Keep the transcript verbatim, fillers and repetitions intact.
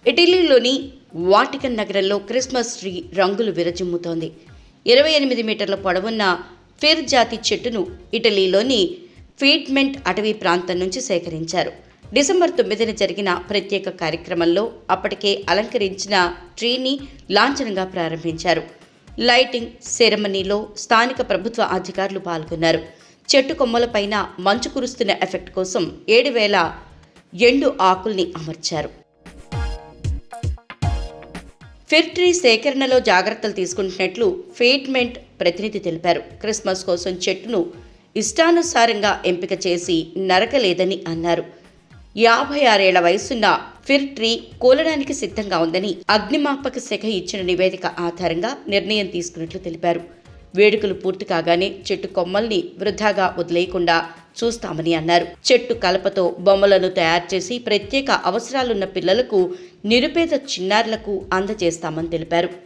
ఇటలీలోని Vatican నగరంలో Christmas tree రంగులు విరజిమ్ముతోంది. ఇరవై ఎనిమిది మీటర్ల పొడవున్న ఫిర్ జాతి చెట్టును ఇటలీలోని పీడ్మెంట్ అటవీ ప్రాంతం నుంచి సేకరించారు. డిసెంబర్ తొమ్మిదిన జరిగిన ప్రత్యేక కార్యక్రమంలో అప్పటికే అలంకరించిన ట్రీని లాంఛనంగా ప్రారంభించారు. లైటింగ్ సెరమనీలో స్థానిక ప్రభుత్వ అధికారులు పాల్గొన్నారు. చెట్టు కొమ్మలపైన మంచు కురుస్తున్న ఎఫెక్ట్ కోసం ఏడు వేల ఎండు ఆకుల్ని అమర్చారు. ఫిర్ ట్రీ సేకరణలో జాగ్రత్తలు తీసుకుంటున్నట్లు పీడ్మెంట్ ప్రతినిధి తెలిపారు. క్రిస్మస్ కోసం చెట్టును ఇష్టానుసారంగా ఎంపిక చేసి నరకలేదని అన్నారు. యాభై ఆరేళ్ల వయసున్న ఫిర్ ట్రీ కూలడానికి సిద్ధంగా ఉందని అగ్నిమాపక శాఖ ఇచ్చిన నివేదిక ఆధారంగా నిర్ణయం తీసుకున్నట్లు తెలిపారు. వేడుకలు పూర్తి కాగానే చెట్టు కొమ్మల్ని వృధాగా వదిలేయకుండా చూస్తామని అన్నారు. చెట్టు కలపతో బొమ్మలను తయారు చేసి ప్రత్యేక అవసరాలున్న పిల్లలకు, నిరుపేద చిన్నారులకు అందజేస్తామని తెలిపారు.